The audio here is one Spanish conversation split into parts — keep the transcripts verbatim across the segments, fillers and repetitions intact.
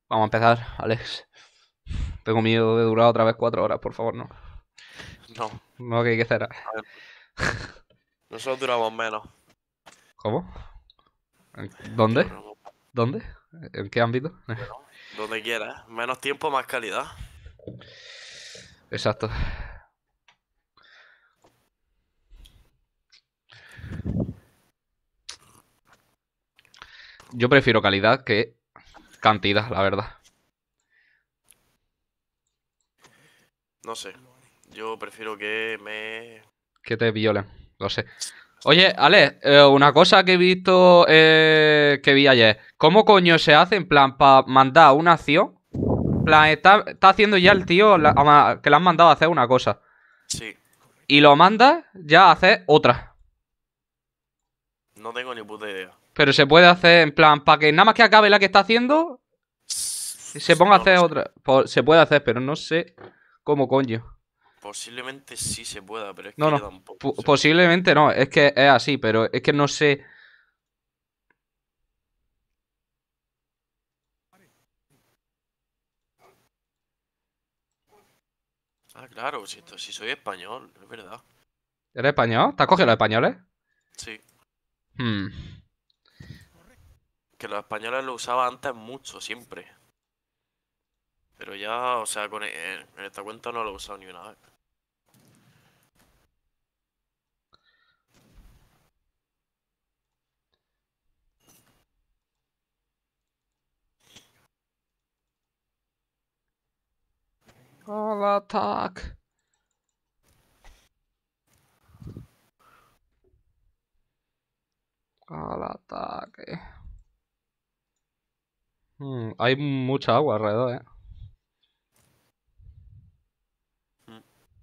Vamos a empezar, Alex. Tengo miedo de durar otra vez cuatro horas, por favor, no. No, No, que hay que hacer. a ver, nosotros duramos menos. ¿Cómo? ¿En- ¿Dónde? Duramos, ¿Dónde? ¿En qué ámbito? bueno, donde quieras. Menos tiempo, más calidad. Exacto. Yo prefiero calidad que cantidad, la verdad. No sé. Yo prefiero que me... Que te violen, lo sé. Oye, Alex, eh, una cosa que he visto, eh, que vi ayer. ¿Cómo coño se hace, en plan, para mandar una acción? En plan, está, está haciendo ya el tío la- ama- que le han mandado a hacer una cosa. Sí, Y lo manda ya a hacer otra. no tengo ni puta idea. Pero se puede hacer, en plan, para que nada más que acabe la que está haciendo, se ponga a No lo hacer sé. otra. Pues se puede hacer, pero no sé cómo coño. Posiblemente sí se pueda, pero es No, que yo no. tampoco Po- sé. posiblemente no. Es que es así, pero es que no sé. Ah, claro, si, esto- si soy español, es verdad. ¿Eres español? ¿Te has cogido los españoles? Sí, Hmm. que los españoles lo usaban antes mucho, siempre. Pero ya, o sea, con e- en esta cuenta no lo he usado ni una vez. Al ataque. Al ataque. Hmm, Hay mucha agua alrededor, eh. Mm.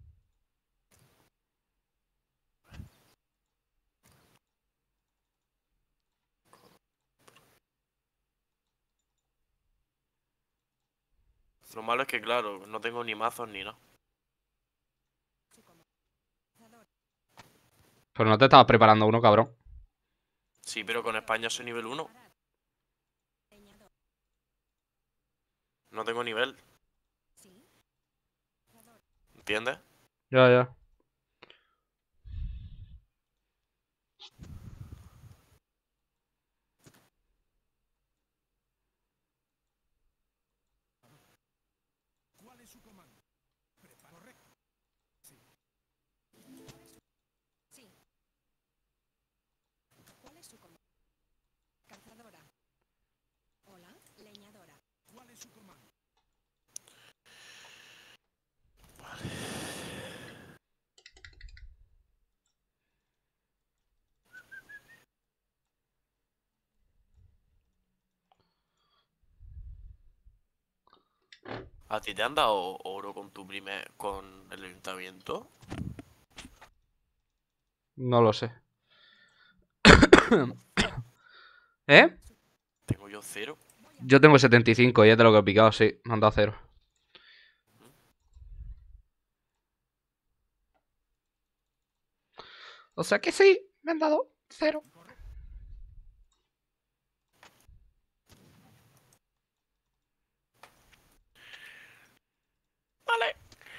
Lo malo es que, claro, no tengo ni mazos ni nada. Pero no te estabas preparando uno, cabrón. Sí, pero con España soy nivel uno. No tengo nivel, ¿entiendes? Ya, ya. ¿A ti te han dado oro con tu primer, con el ayuntamiento? No lo sé. ¿Eh? Tengo yo cero. Yo tengo setenta y cinco y es de lo que he picado, sí. Me han dado cero. O sea que sí, me han dado cero. Vale.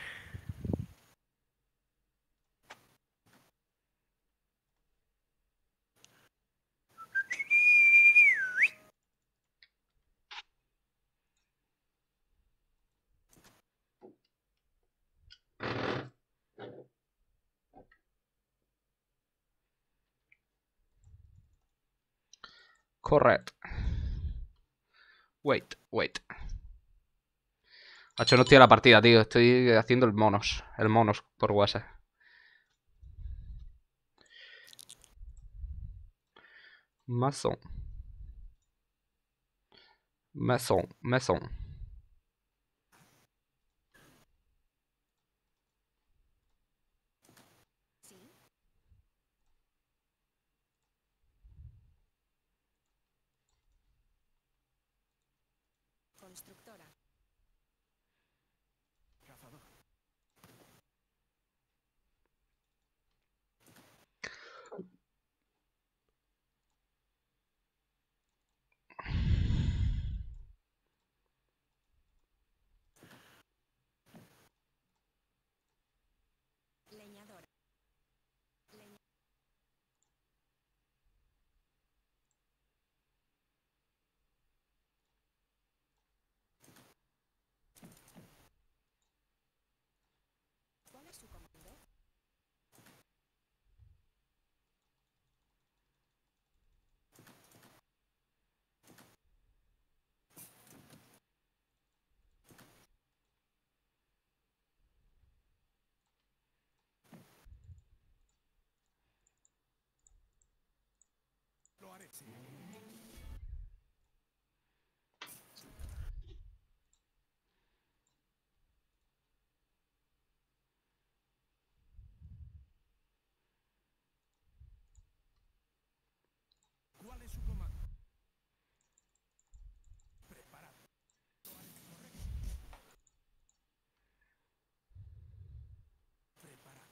Correcto. Wait, wait. Hacho, no estoy a la partida, tío. Estoy haciendo el monos. El monos por WhatsApp. Mason. Mason. Mason. ¿Cuál es su comando? Preparado. Preparado.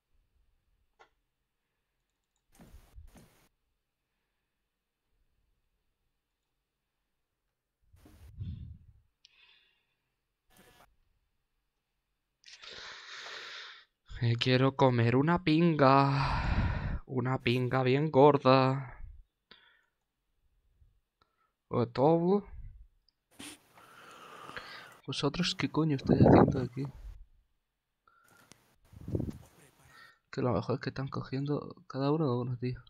Me quiero comer una pinga. Una pinga bien gorda. ¿O todo? ¿Vosotros qué coño estáis haciendo aquí? Que lo mejor es que están cogiendo cada uno de uno, tío.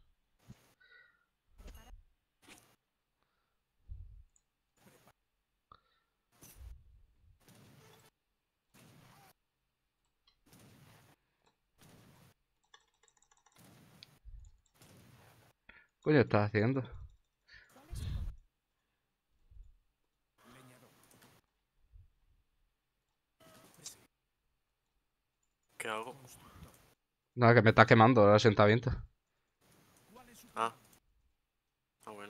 ¿Qué coño estás haciendo? Leñador. ¿Qué hago? Constructor. Nada, que me estás quemando el asentamiento. ¿Cuál es su Ah, comando? ah, bueno.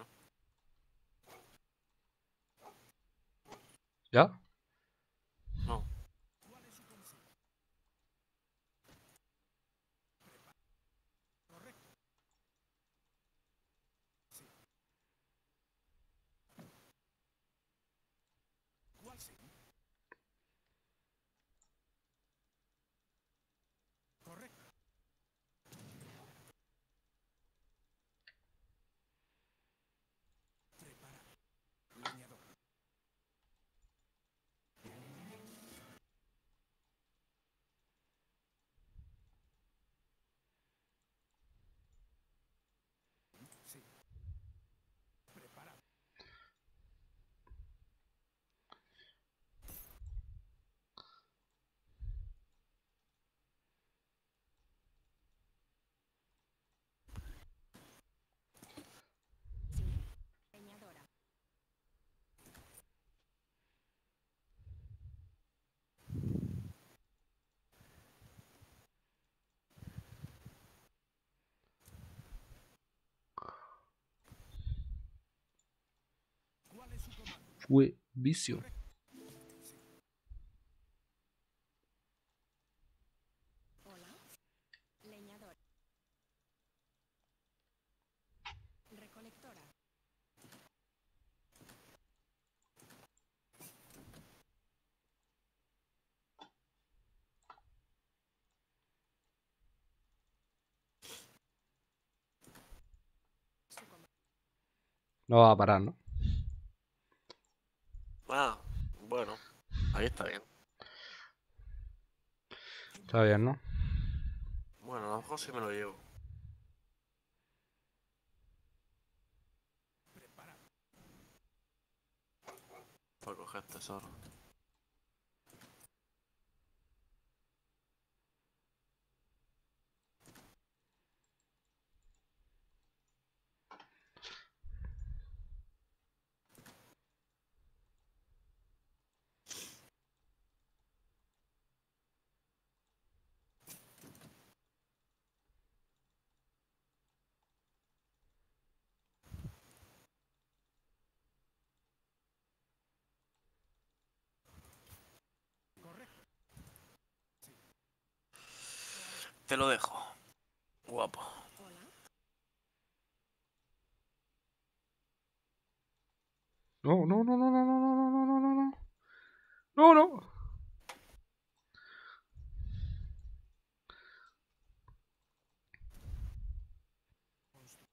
¿Ya? No. ¿Cuál es su consigna? Correcto. Sí. ¿Cuál sí? Correcto. Preparado. Leñador. Sí. Preparado. Leñadora. ¿Cuál es su comando? Fue vicio. Correcto. Sí. Hola. Leñadora. Recolectora. Su comando. No va a parar, ¿no? Ah, bueno. Ahí está bien. Está bien, ¿no? Bueno, a lo mejor sí me lo llevo. Preparado. Para coger tesoro. Correcto. Sí. Te lo dejo. Guapo. Hola. No, no, no, no, no, no, no, no, no, no, no. No, no. Constru-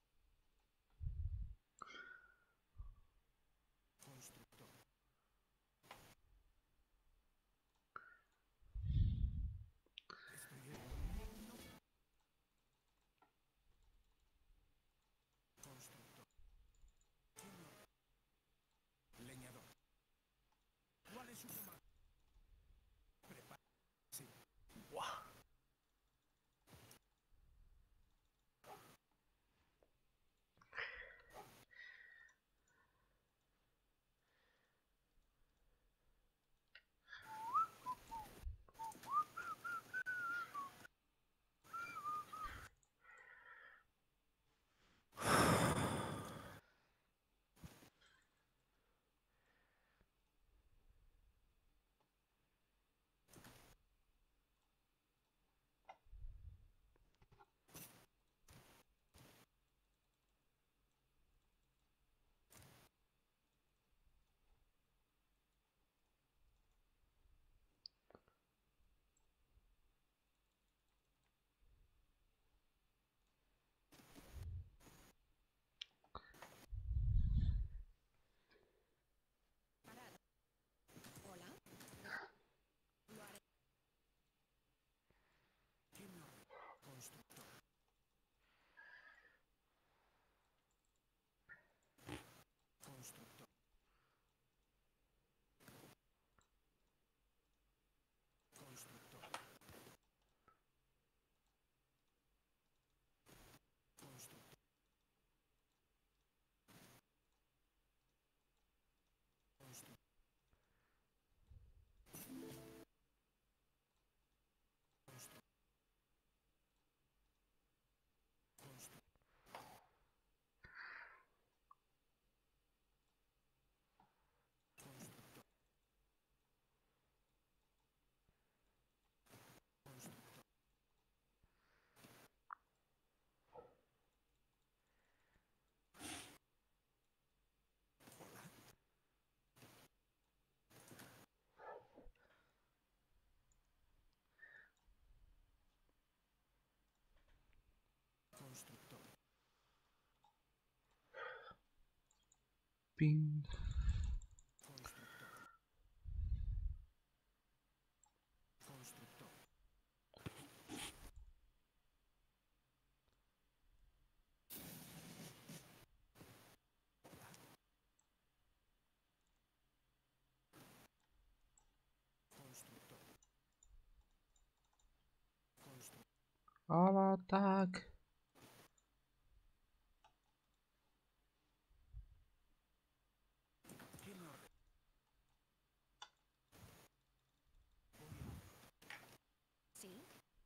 Constructor. Estoy bien. Constructor. Leñador. ¿Cuál es su comando? Ping. Constructor. Constructor. Constructor. Constructor. Al ataque. ¿Quién me ordena? Sí.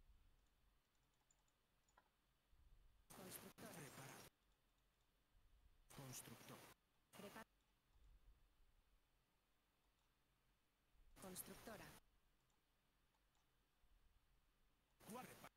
Constructora. Preparado. Constructor. Prepa. Constructora. Guarre pa-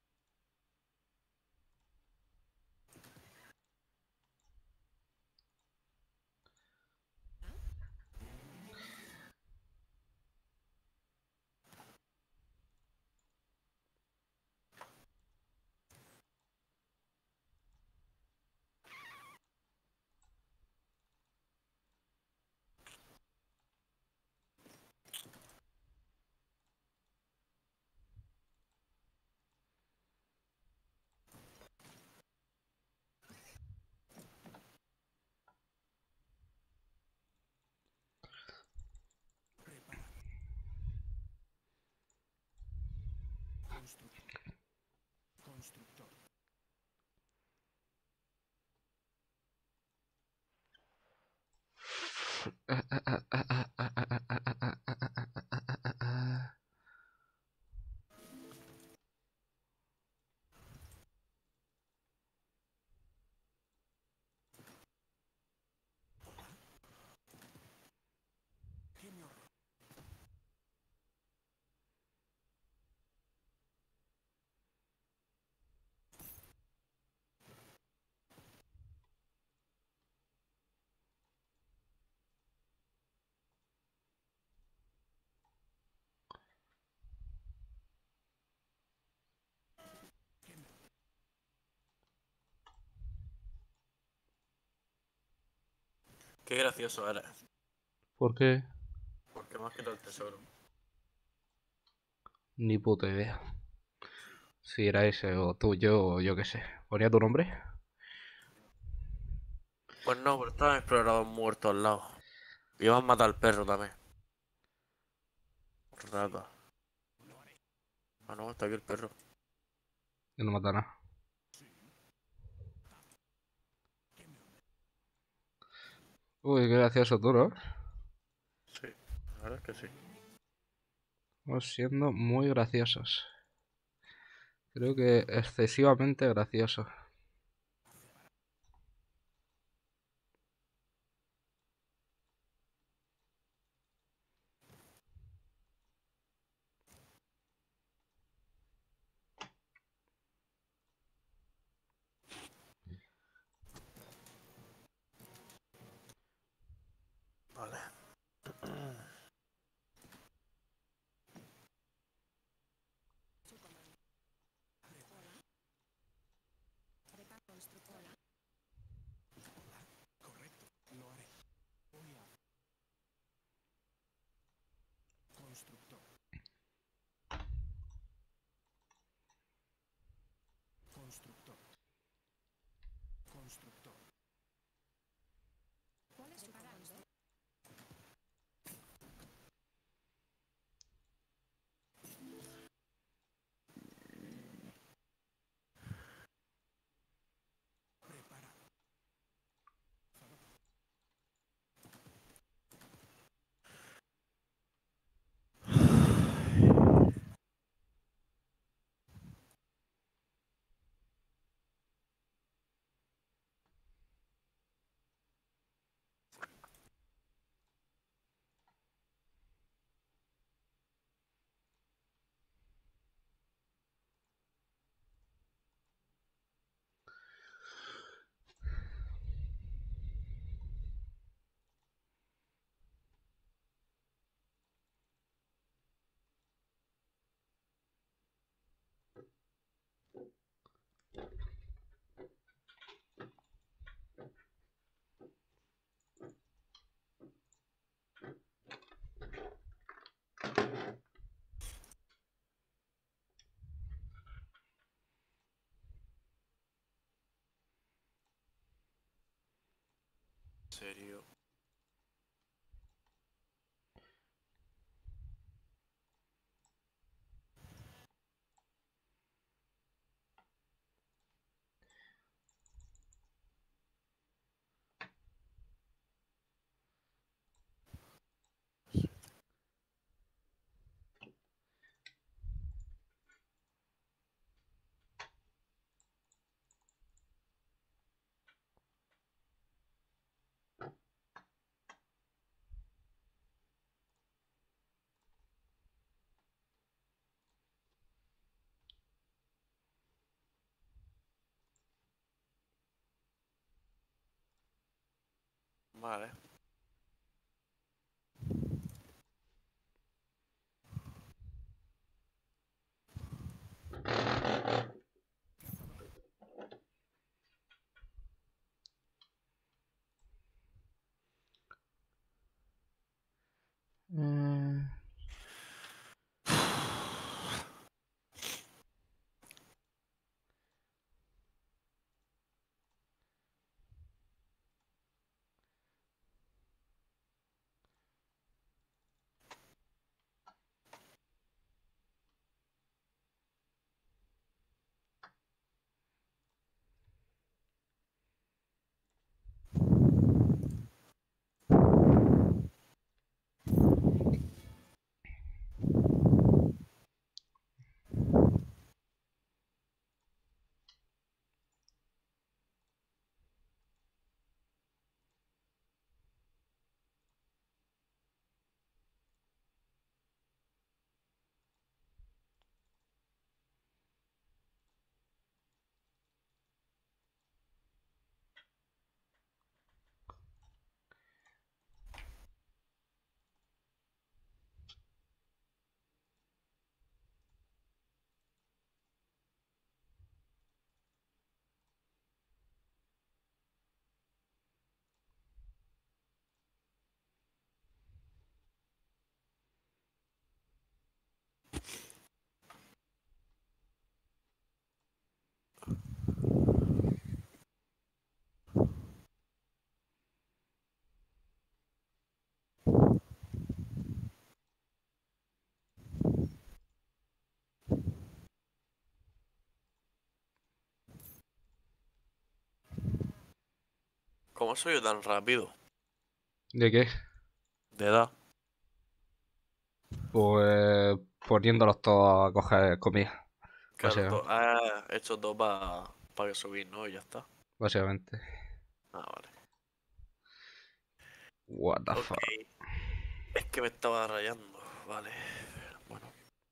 Preparado. Constructor. Constructor. ¿Quién me ordena? ¿Quién me ordena? Qué gracioso eres. ¿Por qué? Porque me has quitado el tesoro. Ni puta idea. Si era ese o tú, yo o yo qué sé. ¿Ponía tu nombre? Pues no, pero estaban exploradores muertos al lado. Y vas a matar al perro también. Rata. Ah, no, está aquí el perro. Y no mata nada. Uy, qué gracioso tú, ¿no? Sí, la verdad es que sí. Estamos siendo muy graciosos. Creo que excesivamente graciosos. Vale. Su comando. Hola. serio. Vale. Mm, ¿Cómo soy yo tan rápido? ¿De qué? De edad. Pues poniéndolos todos a coger comida, Claro, básicamente. to- ah, he hecho dos para que subir, ¿no? Y ya está. Básicamente. Ah, vale. What the Ok. fuck. Es que me estaba rayando. Vale. Bueno.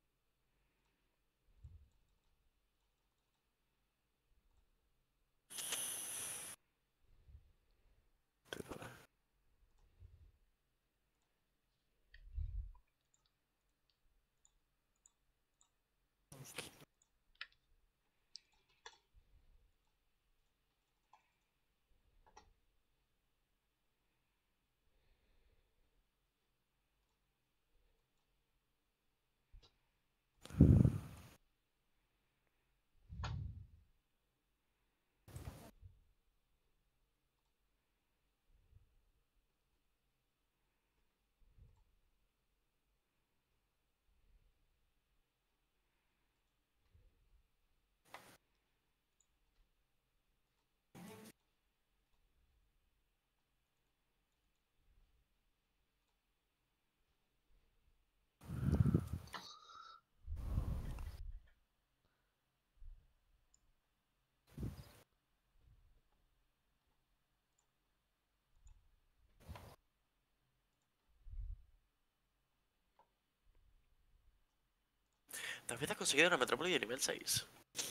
También has conseguido una metrópoli de nivel seis.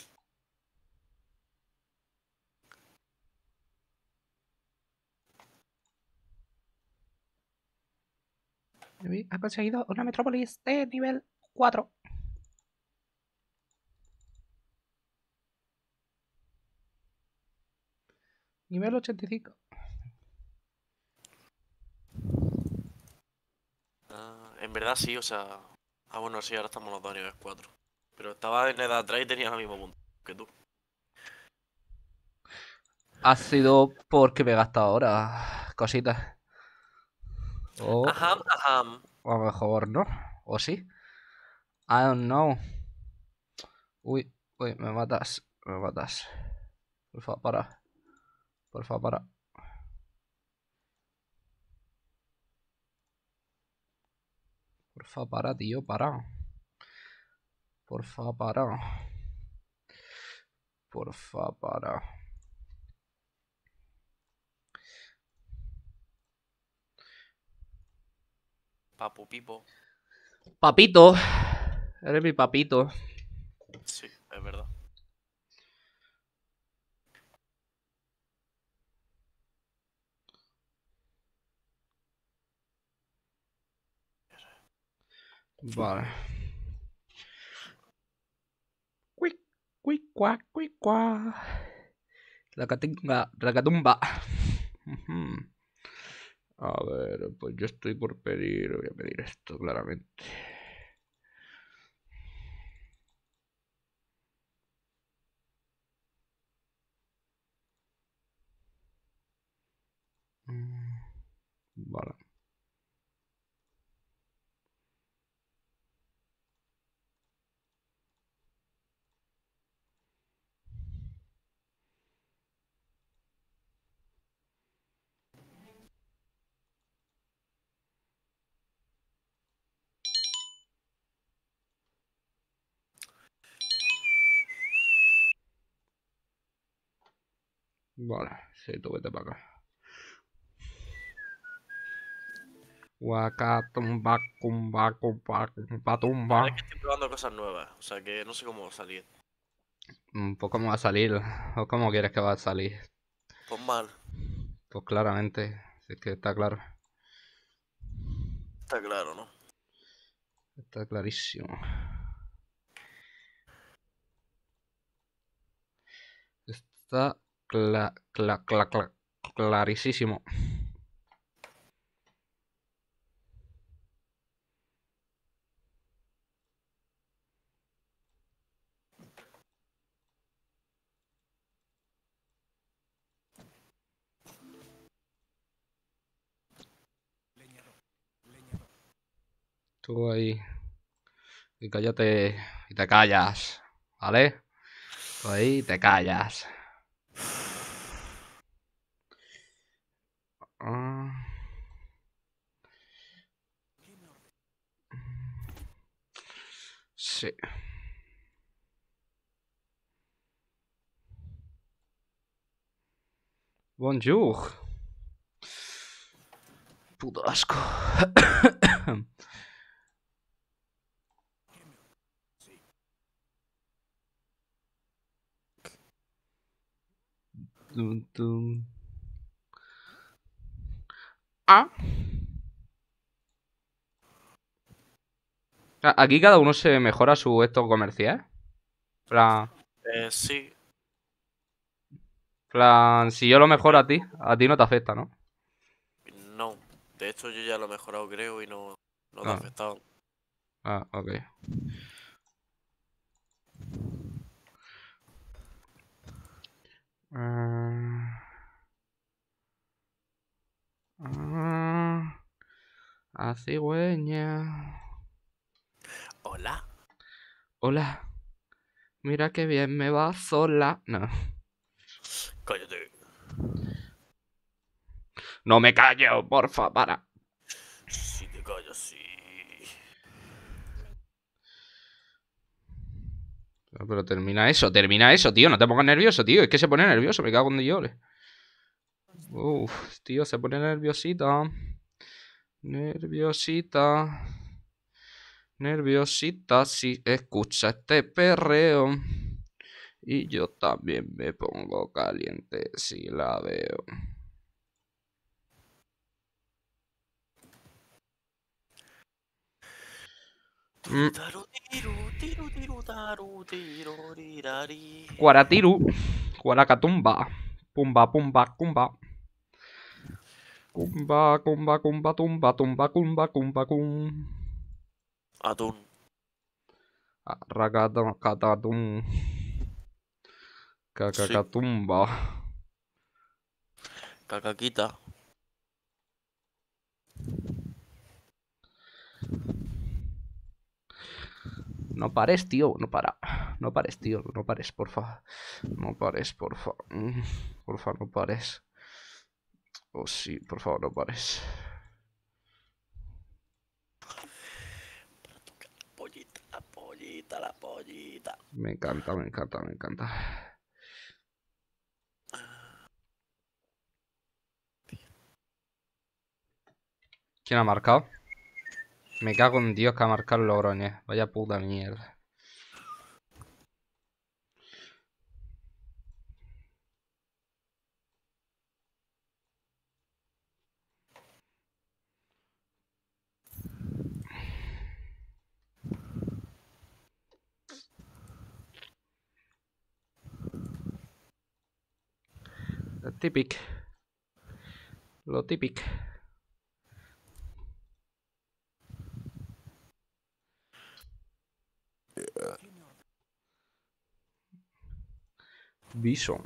Ha conseguido una metrópolis de nivel cuatro. Nivel ochenta y cinco. Ah, en verdad sí, o sea. Ah, bueno, sí, ahora estamos los dos a nivel cuatro. Pero estaba en edad atrás y tenía el mismo punto que tú. Ha sido porque me he gastado ahora. cositas. O, Ajá, ajá. o a lo mejor no. O sí. I don't know. Uy, uy, me matas. Me matas. Porfa, para. Porfa, para. Porfa, para, tío, para. Porfa, para. Porfa, para. Papu Pipo. Papito. Eres mi papito. Sí, es verdad. Vale. Cuic, cuic, cuac, cuic, cuac. Racatinga, racatumba. Ujú. A ver, pues yo estoy por pedir. Voy a pedir esto, claramente. Mm, Vale. Vale, sí, tú vete para acá. Guacatumba, cumba, cumba, cumba, La tumba. verdad es que estoy probando cosas nuevas. O sea que no sé cómo va a salir. Mm, Pues cómo va a salir, o cómo quieres que va a salir. Pues mal. Pues claramente, si es que está claro. Está claro, ¿no? Está clarísimo. Está cla, cla, cla, cla- clarísimo. Leñador. Leñador. Tú ahí. Y cállate. Y te callas. ¿Vale? Tú ahí te callas. Ah, ¿Qué me ordena? sí. Bonjour. Puto asco. ¿Qué me ordena? Sí. Tum, tum. Ah. A- Aquí cada uno se mejora su esto comercial. Plan, Eh, sí. plan, si yo lo mejoro a ti, a ti no te afecta, ¿no? No. De hecho, yo ya lo he mejorado, creo, y no, no te ha Ah, afectado. ah, ok. Ah, ah, a cigüeña. Hola. Hola, mira qué bien me va sola. No, Cállate. no me callo, porfa, para. Si te callas, sí. No, pero termina eso, termina eso, tío. No te pongas nervioso, tío. Es que se pone nervioso, me cago en Dios. Uf, tío, se pone nerviosita. Nerviosita. Nerviosita si escucha este perreo. Y yo también me pongo caliente si la veo. Mm, Turitaru, tiru, tiru, tiru, taru, tiru, rirari. Guaratiru. Guaracatumba. Pumba, pumba, cumba. Cumba, cumba, cumba, tumba, tumba, cumba, cumba, cum. Atún. Racatatum. Sí. Cacacatumba. Cacaquita. No pares, tío, no para. No pares, tío, no pares, porfa. No pares, porfa. Mm, Porfa, no pares. Oh, sí, por favor, no pares. Pollita, la pollita, la pollita. Me encanta, me encanta, me encanta. ¿Quién ha marcado? Me cago en Dios que ha marcado el Logroñez. Vaya puta mierda. Lo típico. Lo típico. Bison.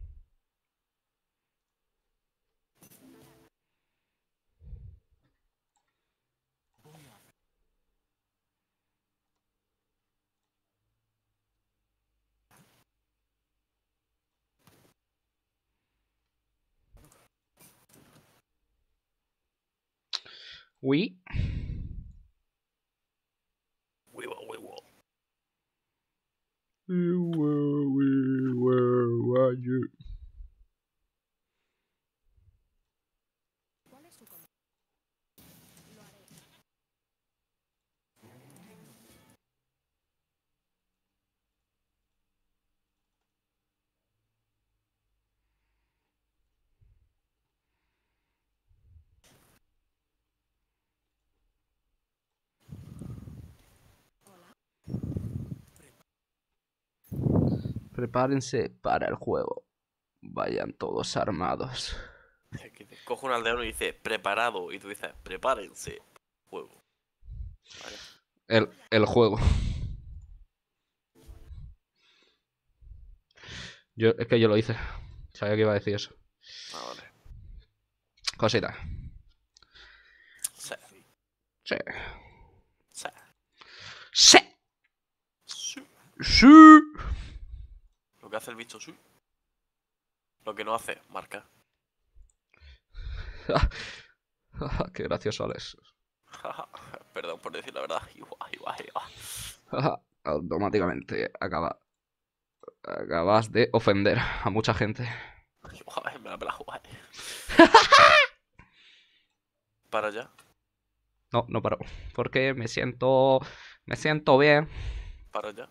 Uy. Huevo, huevo. ¿Cuál es su comida? Lo haré. Hola. Prepárense para el juego. Vayan todos armados. Que te coge un aldeano y dice, preparado. Y tú dices, prepárense. Juego. Vale. El, el juego. Yo, es que yo lo hice. Sabía que iba a decir eso. Ah, vale. Cosita. Sí. Sí. Sí. Sí. Sí. Sí. Lo que hace el bicho, sí. Lo que no hace, marca. Qué gracioso, Alex. Perdón por decir la verdad. Igual, igual, igual. Automáticamente acaba, acabas de ofender a mucha gente. Igual, me la pela jugar. Para allá. No, no paro. Porque me siento. Me siento bien. Para allá.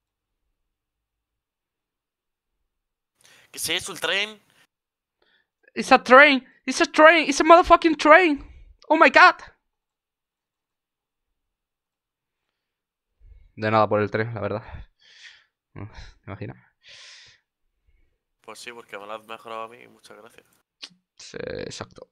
¿Qué es eso, el tren? It's a train. It's a train. It's a motherfucking train. Oh my god. De nada por el tren, la verdad. ¿Te imaginas? Pues sí, porque me lo has mejorado a mí. Muchas gracias. Sí, exacto.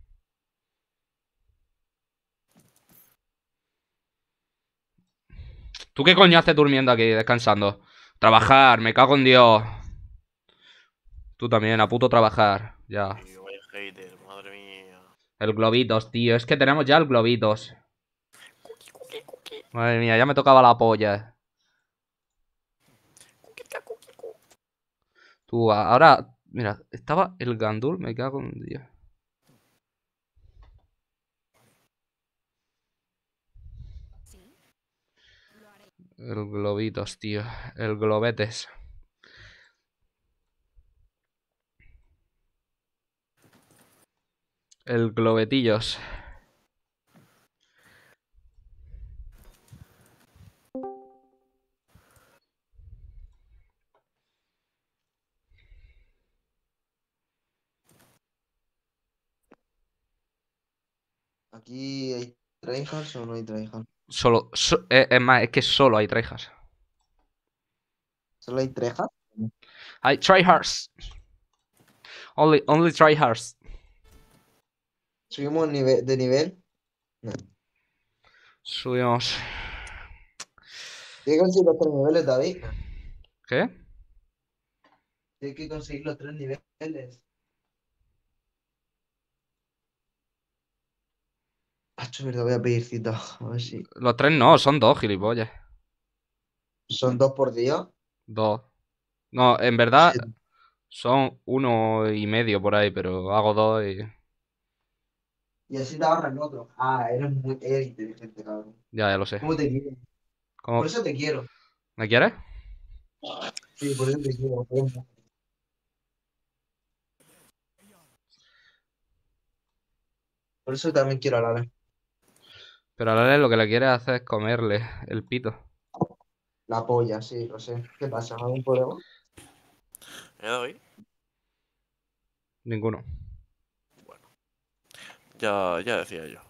¿Tú qué coño haces durmiendo aquí, descansando? Trabajar, me cago en Dios. Tú también, a puto trabajar. Ya. Y vaya hater, madre mía. El globitos, tío. Es que tenemos ya el globitos. Cookie, cookie, cookie. Madre mía, ya me tocaba la polla. Cookie, cookie, cookie. Tú, ahora... Mira, estaba el gandul, me cago en Dios. Sí. Lo haré. El globitos, tío. El globetes. El globetillos. ¿Aquí hay tryhards o no hay tryhards? Solo... so- eh, es más, es que solo hay tryhards. ¿Solo hay tryhards? Hay tryhards. Only, only tryhards. ¿Subimos nive- de nivel? No. Subimos... Tienes que conseguir los tres niveles, David. ¿Qué? Tienes que conseguir los tres niveles. Hacho, verdad, voy a pedir cita. A ver si. Los tres no, son dos, gilipollas. ¿Son dos por día? Dos. No, en verdad Sí. son uno y medio por ahí, pero hago dos y. Y así te ahorras el otro. Ah, eres muy eres inteligente, cabrón. Ya, ya lo sé. ¿Cómo te quiero? ¿Cómo? Por eso te quiero. ¿Me quieres? Sí, por eso te quiero. Por eso también quiero a Lara. Pero a Lale lo que le quiere hacer es comerle el pito. La polla, sí, lo sé. ¿Qué pasa? ¿Algún problema? ¿Eh, David? Ninguno. Ya, ya decía yo.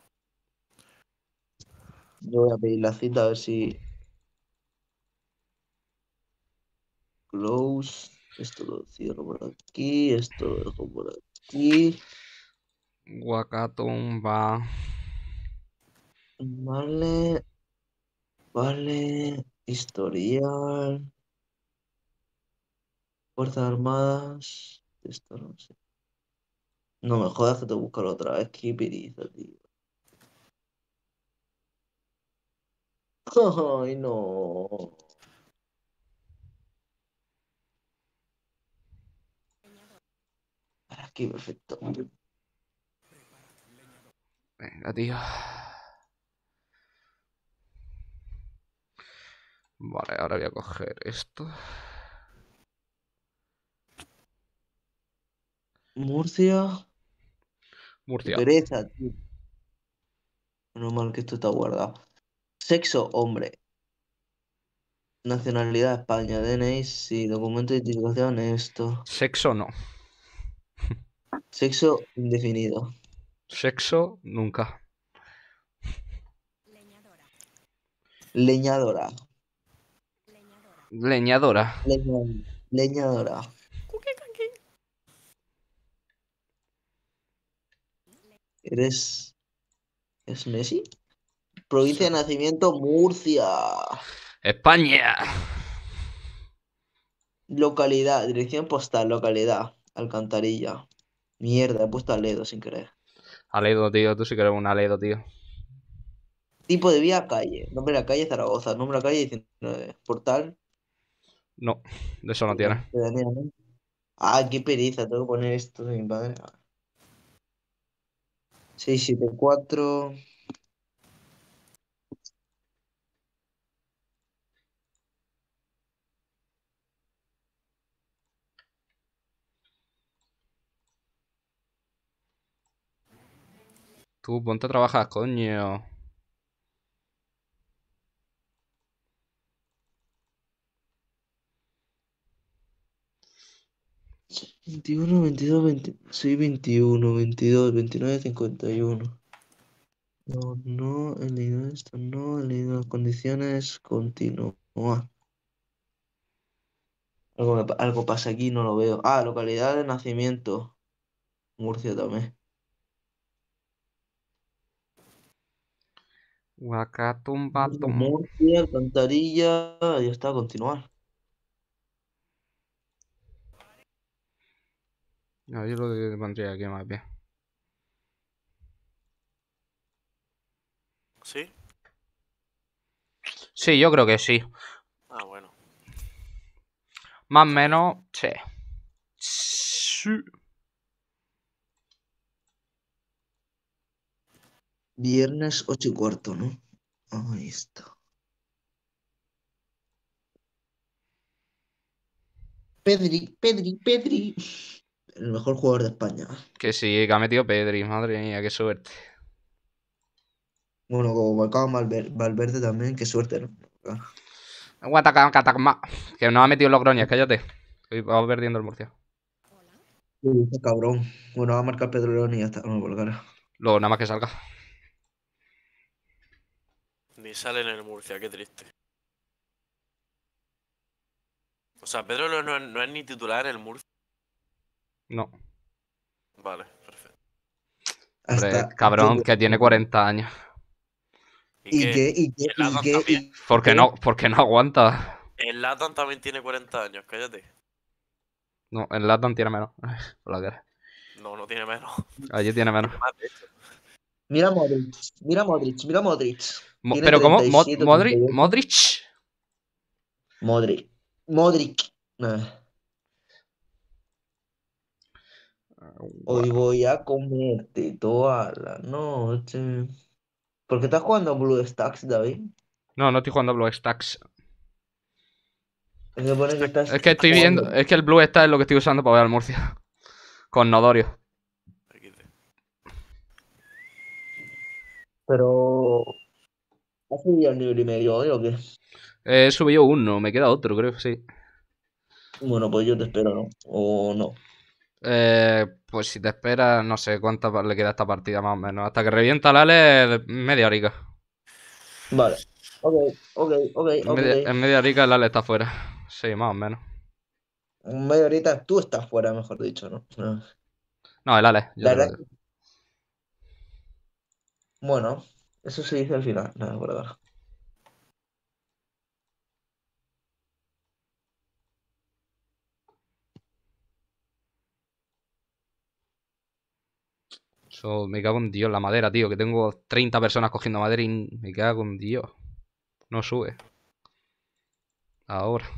Yo voy a pedir la cita a ver si. Close. Esto lo cierro por aquí. Esto lo dejo por aquí. Guacatumba. Vale. Vale. Historial. Fuerzas Armadas. Esto no sé. No me jodas que te busco otra vez. Qué pereza, tío. Ay, no. Aquí, perfecto. Venga, tío. Vale, ahora voy a coger esto. Murcia. Qué Murcia. pereza, tío. Menos mal que esto está guardado. Sexo, hombre. Nacionalidad, España. D N I, sí. Documento de identificación, esto. Sexo no. Sexo, indefinido. Sexo nunca. Leñadora. Leñadora. Leñadora. Leñadora. Leña- Leñadora. ¿Eres... ¿Es Messi? Provincia de nacimiento, Murcia. España. Localidad, dirección postal, localidad. Alcantarilla. Mierda, he puesto Aledo sin querer. Aledo, tío. Tú sí que eres un Aledo, tío. Tipo de vía, calle. Nombre de la calle, Zaragoza. Nombre de la calle, diecinueve. Portal. No, de eso no tiene. Pedanía, ¿no? Ah, qué pereza, tengo que poner esto de mi padre. seiscientos setenta y cuatro. Tú ponte a trabajar, coño. veintiuno, veintidós, veinte. Soy veintiuno, veintidós, veintinueve, cincuenta y uno. No, no, eliminado esto, no, eliminado condiciones, continúa. Algo, me pa- algo pasa aquí, no lo veo. Ah, localidad de nacimiento. Murcia también. Guacatumbatum. Murcia, Alcantarilla, ya está, continuar. No, yo lo pondría aquí más bien. ¿Sí? Sí, yo creo que sí. Ah, bueno. Más o menos, sí. Sí. Viernes ocho y cuarto, ¿no? Ahí está. Pedri, Pedri, Pedri. El mejor jugador de España. Que sí, que ha metido Pedri. Madre mía, qué suerte. Bueno, como marcaba Valver- Valverde también, qué suerte, ¿no? Guatacacatacma. Que no ha metido Logroña, cállate. Que vamos perdiendo el Murcia. Hola. Uy, qué cabrón. Bueno, va a marcar Pedro León y ya está. Vamos por la cara. Luego, nada más que salga. Ni sale en el Murcia, qué triste. O sea, Pedro no, no- no es ni titular en el Murcia. No. Vale, perfecto. Hombre, Hasta cabrón, yo- que tiene cuarenta años. ¿Y ¿Y qué? qué? ¿Y qué? ¿Y el ¿Y Latan qué? también? ¿Y Porque qué? no, porque no aguanta. El Latan también tiene cuarenta años, cállate. No, el Latan tiene menos. Por la cara. No, no tiene menos. Allí tiene menos. Tiene más, de hecho. Mira Modric, mira Modric, mira Modric. Mo- Tiene pero ¿cómo? treinta y Mod- siete, Modric, treinta y ocho. Modric. Modric. Modric. Nah. Hoy voy a comerte toda la noche. ¿Por qué estás jugando a Blue Stacks, David? No, no estoy jugando a Blue Stacks. Es que pone que estás Es que estoy jugando. viendo. Es que el Blue Stack es lo que estoy usando para ver al Murcia. Con Nodorio. equis de. Pero. ¿Has subido al nivel y medio hoy o qué? He subido uno, me queda otro, creo, sí. Bueno, pues yo te espero, ¿no? O no. Eh, pues si te esperas, no sé cuántas le queda a esta partida más o menos. Hasta que revienta la Ale, media horica. Vale. Ok, ok, ok, En ok. media, en media horica el Ale está fuera. Sí, más o menos. Media horita tú estás fuera, mejor dicho, ¿no? No. No, el Ale, yo La te lo verdad, digo. que- bueno, eso se dice al final, la verdad. Eso, me cago en Dios, la madera, tío. Que tengo treinta personas cogiendo madera y me cago en Dios. No sube. Ahora.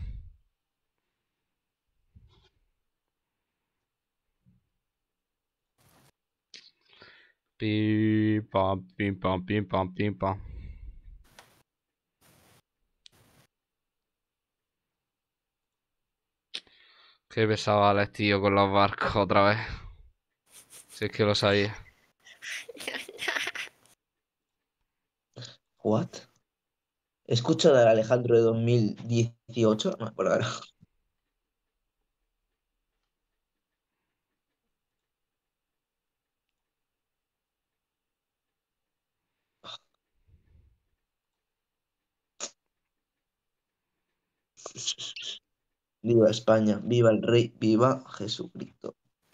Pim, pam, pim, pam, pim, pam, pim, pam. Qué pesado Alex, tío, con los barcos otra vez. Si es que lo sabía. ¿What? Escucho del Alejandro de dos mil dieciocho. No me acuerdo ahora. Viva España, viva el rey, viva Jesucristo.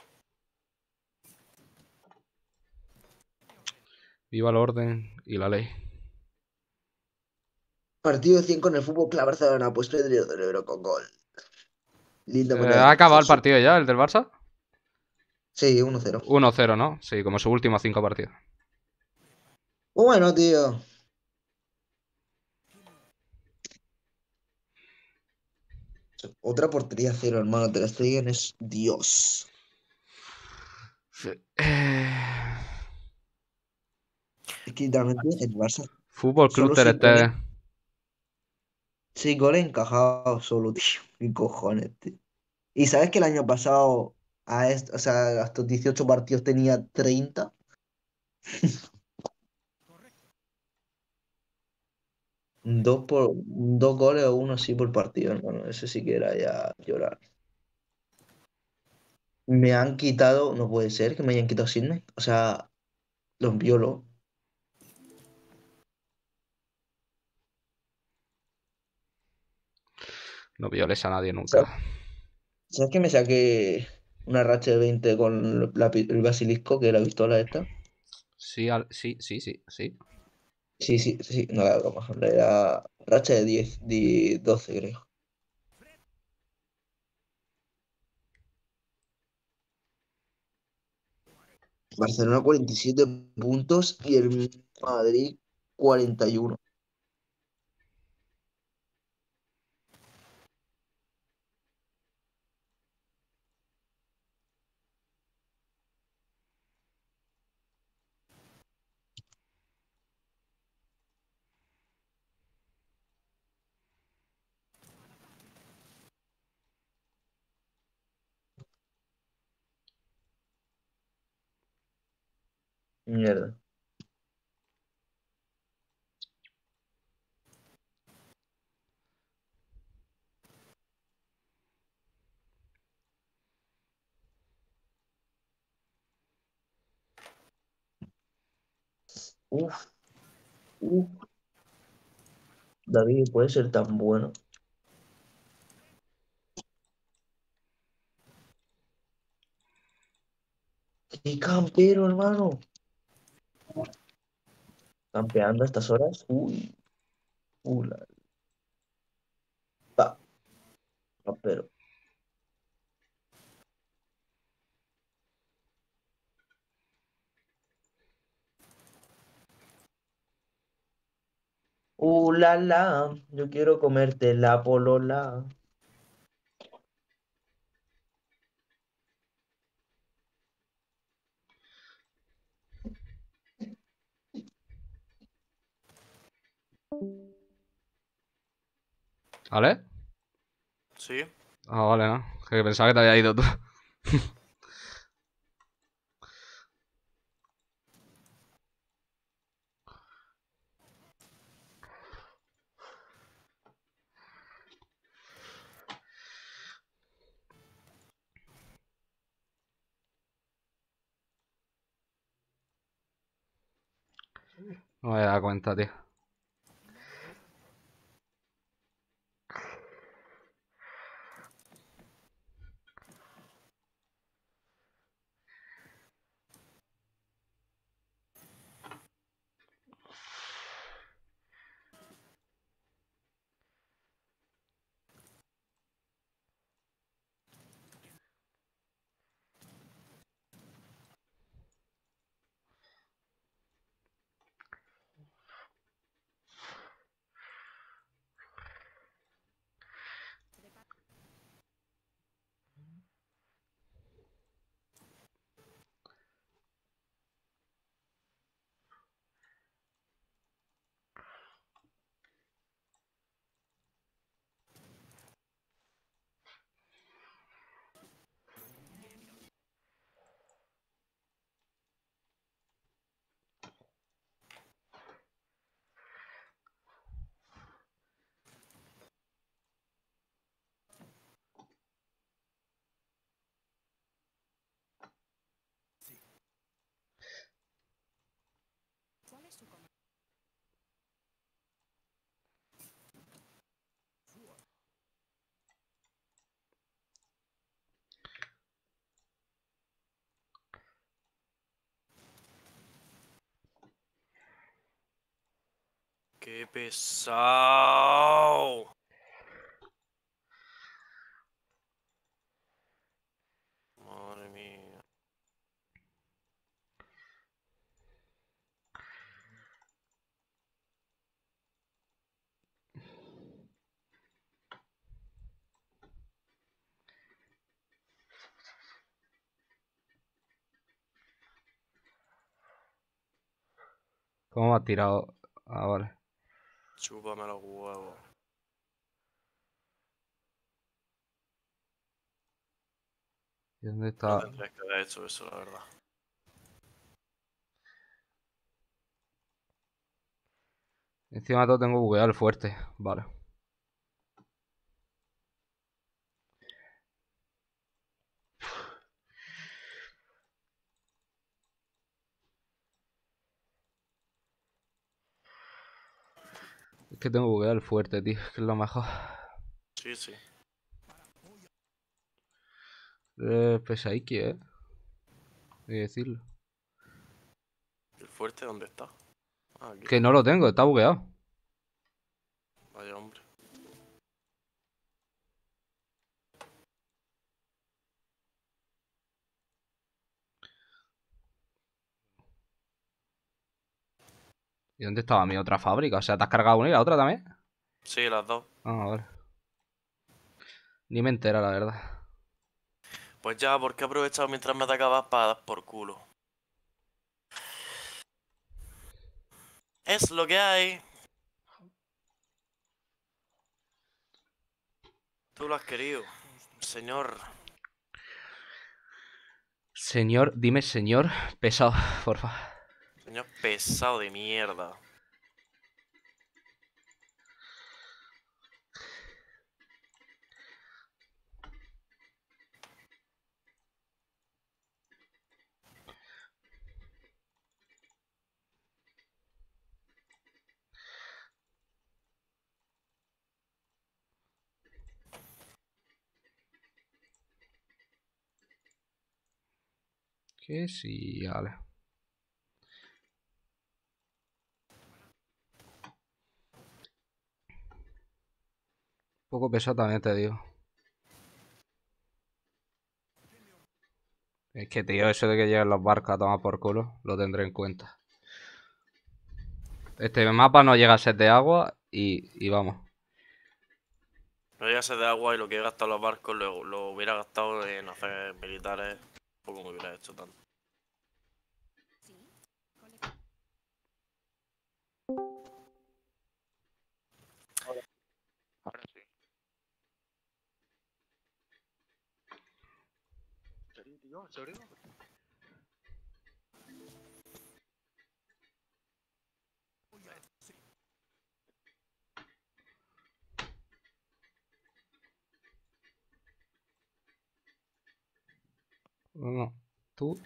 Viva el orden y la ley. Partido cien con el Fútbol Club Barcelona, pues Pedro del Ebro con gol. Linda Eh, moneda ¿Ha de acabado el Jesús. partido ya, el del Barça? Sí, uno cero. uno cero, ¿no? Sí, como sus últimos cinco partidos. Bueno, tío. Otra portería cero, hermano. Ter Stegen es Dios. Eh, Es que literalmente el Barça Fútbol Club solo Ter seis goles, Stegen. seis goles encajados solo, tío. ¿Qué cojones, tío? Y sabes que el año pasado, a est- o sea, a estos dieciocho partidos tenía treinta. Dos, por, dos goles o uno así por partido, hermano. Eso sí que era ya llorar. Me han quitado, no puede ser que me hayan quitado Sidney. O sea, los violo. No violes a nadie ¿Sabes, nunca. sabes que me saqué una racha de veinte con la pi- el basilisco, que es la pistola esta? Sí, al- sí, sí, sí, sí. Sí, sí, sí, no era broma. Era racha de diez, de doce, creo. Barcelona cuarenta y siete puntos y el Madrid cuarenta y uno. Mierda. Uf, uf. David puede ser tan bueno. ¡Qué campero, hermano! Campeando a estas horas. Uy, uy, la pa, campero. Uh, la, la, yo quiero comerte la polola. ¿Vale? Sí. Ah, vale, ¿no? Que pensaba que te había ido tú. No me da cuenta, tío. ¿Cuál es su comida? Qué pesado. Madre mía. ¿Cómo me ha tirado? Ah, vale. Chúpame los huevos. ¿Y dónde No está? tendrías que haber hecho eso, la verdad. Encima de todo tengo bugueado el fuerte. Vale. Es que tengo bugueado el fuerte, tío. Es que es lo mejor. Sí, sí. Eh, Pesaiki, eh. Hay que decirlo. ¿El fuerte dónde está? Ah, aquí. Que no lo tengo, está bugueado. Vaya hombre. ¿Y dónde estaba mi otra fábrica? O sea, ¿te has cargado una y la otra también? Sí, las dos. Ah, vale. Ni me entera, la verdad. Pues ya, ¿por qué he aprovechado mientras me atacabas para dar por culo? Es lo que hay. Tú lo has querido, señor. Señor, dime señor pesado, porfa. Señor pesado de mierda. Que sí, vale. Un poco pesado también te digo. Es que, tío, eso de que lleguen los barcos a tomar por culo, lo tendré en cuenta. Este mapa no llega a ser de agua y, y vamos. No llega a ser de agua y lo que he gastado en los barcos lo, lo hubiera gastado en hacer militares. Poco me hubiera hecho tanto. Sí. Conecta. Ahora sí. ¿En serio, tío? ¿En serio? No, tú.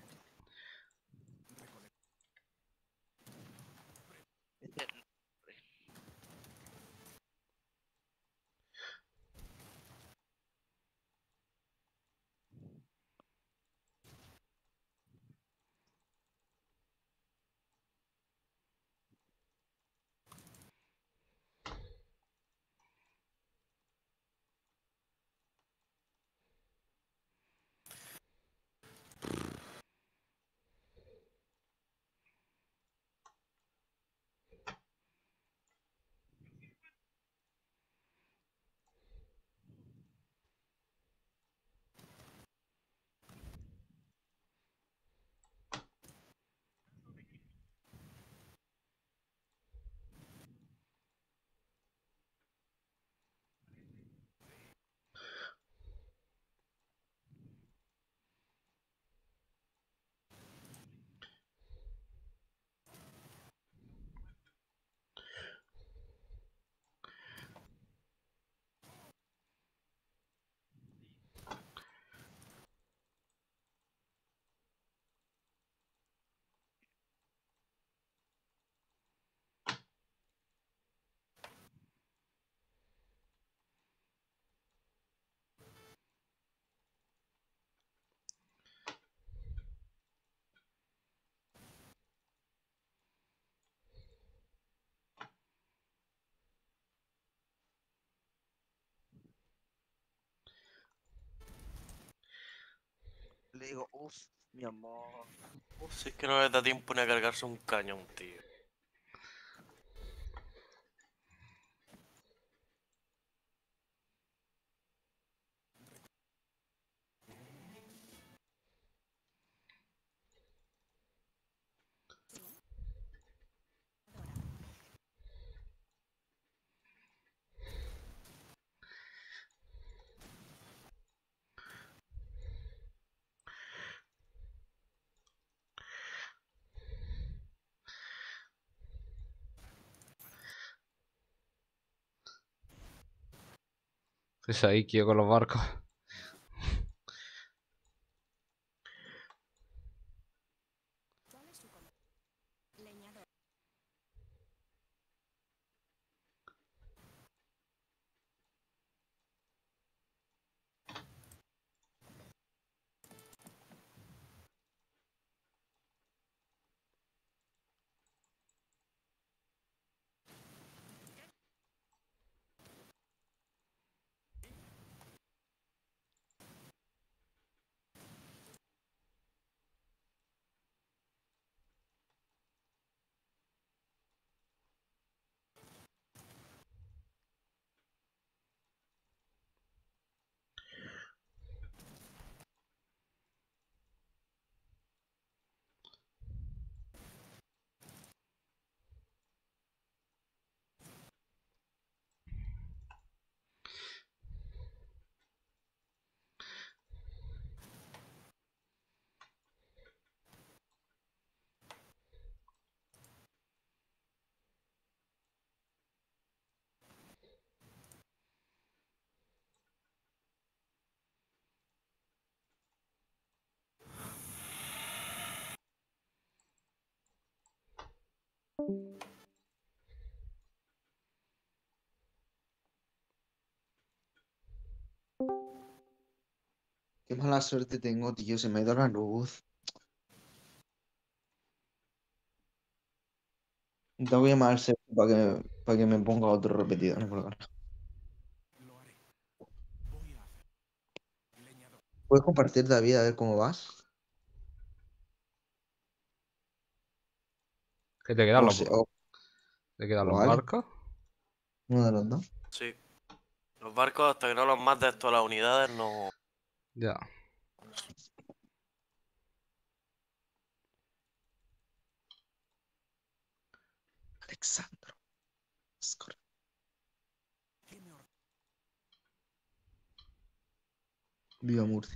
Le digo, uff, mi amor. Si es que no les da tiempo ni a cargarse un cañón, tío. Es ahí, tío, con los barcos. ¿Cuál es su cometido? Leñador. Qué mala suerte tengo, tío. Se me ha ido la luz. Tengo que llamar al Sergio para que, para que me ponga otro repetidor. por acá. Lo haré. Voy a hacer. Leñador. ¿Puedes compartir, David, a ver cómo vas? Que te quedan O los. sea, o- ¿Te quedan los Vale. barcos? Uno de los dos. Sí. Los barcos, hasta que no los mates todas las unidades, no. Ya. Alexandro. Es correcto. Viva Murcia.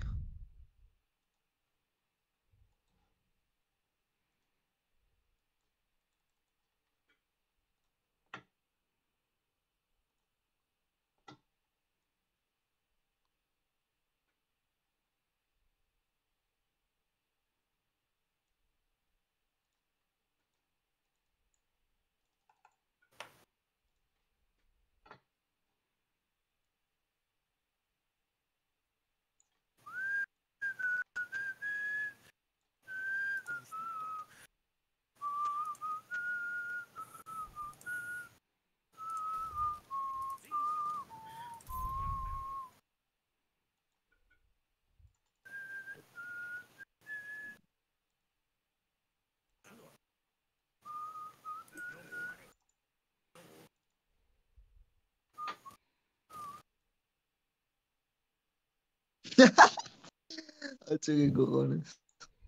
Hacho, qué cojones.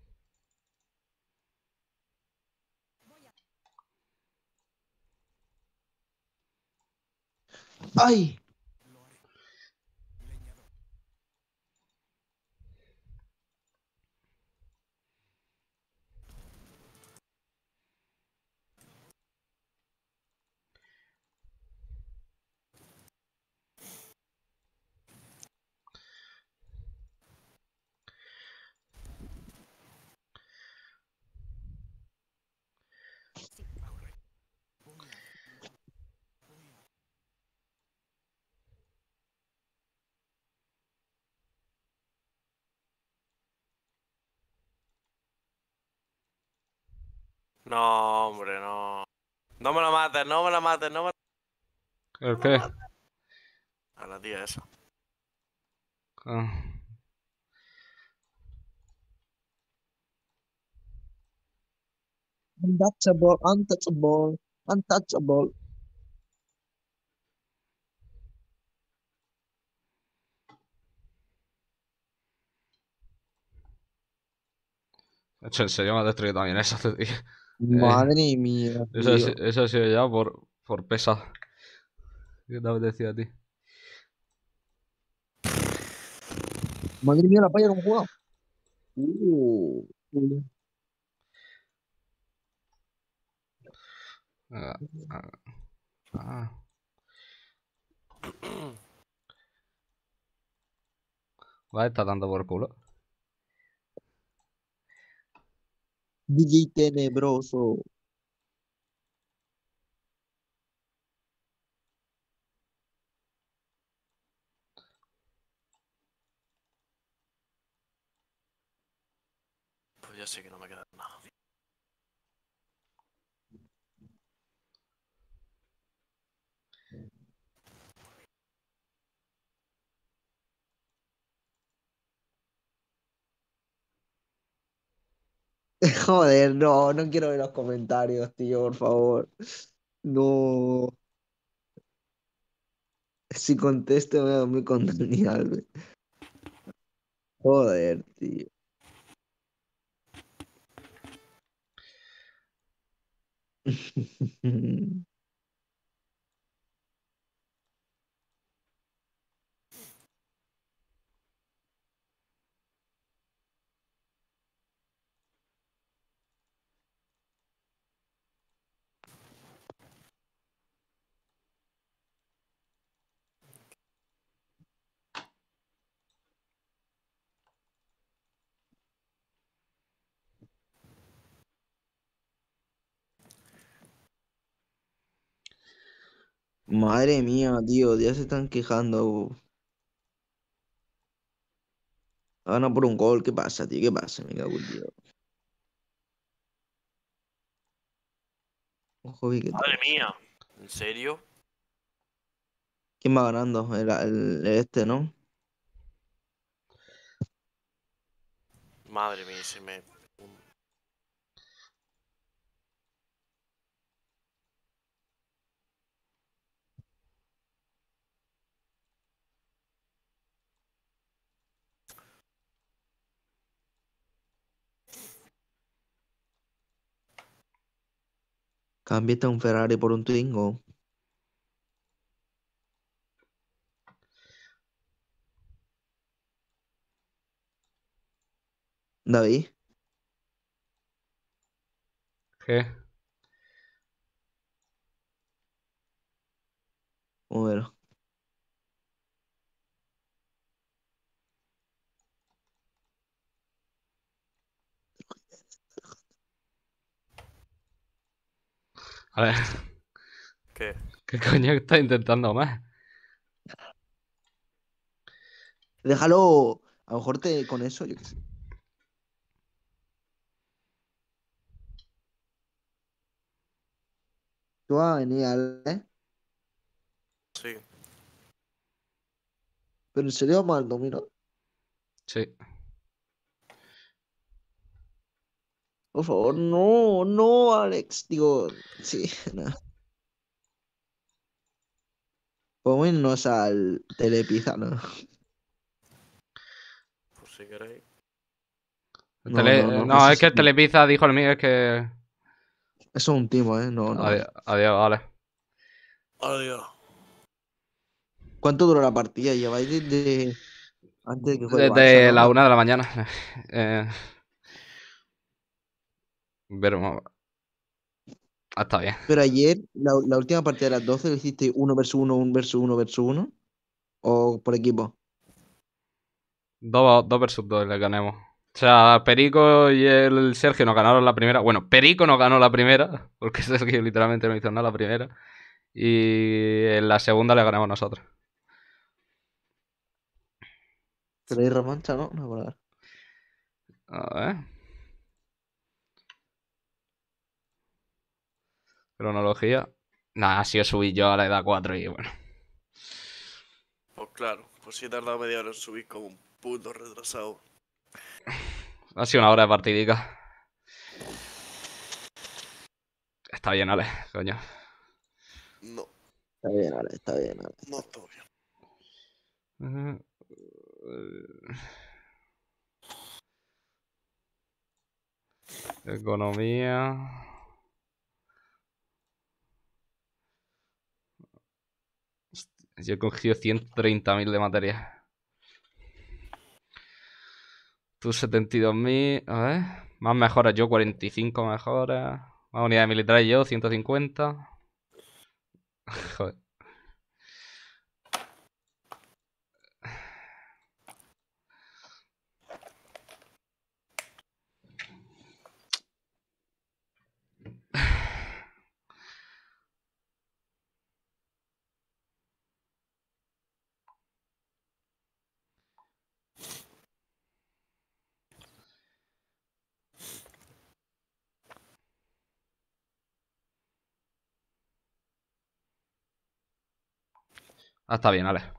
¡Ay! No, hombre, no. No me lo mates, no me lo mates, no me ¿El qué? A la tía esa. Ah. Untouchable, untouchable, untouchable. Hecho, en serio me ha destruido también esa, tío. Eh, Madre mía, eso, ha tío. si- eso ha sido ya por, por pesa. ¿Qué te apetecía a ti? Madre mía, la palla con juego. Uh, uh. Ah, ah, ah. Vale, está dando por culo. D J tenebroso. Pues ya sé que no me queda nada. Joder, no, no quiero ver los comentarios, tío, por favor. No. Si contesto me voy a dormir con Dani Alves. Joder, tío. Madre mía, tío, ya se están quejando. Gana por un gol, ¿qué pasa, tío? ¿Qué pasa? Me cago en Dios. Ojo, vi que Madre todo. mía. ¿En serio? ¿Quién va ganando? El, el- este, ¿no? Madre mía, se me. Cámbiate un Ferrari por un Twingo. David, ¿Qué? bueno. A ver, ¿Qué? ¿qué coño estás intentando más? Déjalo. A lo mejor te con eso, yo qué sé. Tú vas a venir, ¿eh? Sí. Pero en serio vamos al dominó. Sí. Por favor, no, no, Alex. Digo, sí, nada. Podemos irnos al Telepizza, ¿no? Pues si queréis. No, no, Tele- no, que No, eso es sí. que Telepizza dijo el mío, es que... Eso es un timo, ¿eh? No, no. Adiós, adiós, vale. Adiós. ¿Cuánto dura la partida? ¿Lleváis desde antes de que juegue el Barça, Desde no? la No. una de la mañana. Eh, veremos. Ah, está bien. Pero ayer, la, la última partida de las doce, ¿lo hiciste uno versus uno, uno versus uno versus uno? ¿O por equipo? Dos, dos versus dos le ganemos. O sea, Perico y el Sergio nos ganaron la primera. Bueno, Perico nos ganó la primera, porque Sergio literalmente no hizo nada la primera. Y en la segunda le ganamos nosotros. ¿Tenéis revancha, no? No, por ahora. A ver. Cronología. Nada, si os subí yo a la edad cuatro y bueno. Pues claro, pues si he tardado media hora en subir como un puto retrasado. Ha sido una hora de partidica. Está bien, Ale, coño. No, Está bien, Ale, está bien, Ale. no todo bien. Eh, Economía. Yo he cogido ciento treinta mil de materia. Tú setenta y dos mil. A ver. Más mejoras yo, cuarenta y cinco mejoras. Más unidades militares yo, ciento cincuenta. Joder. Ah, está bien, Ale.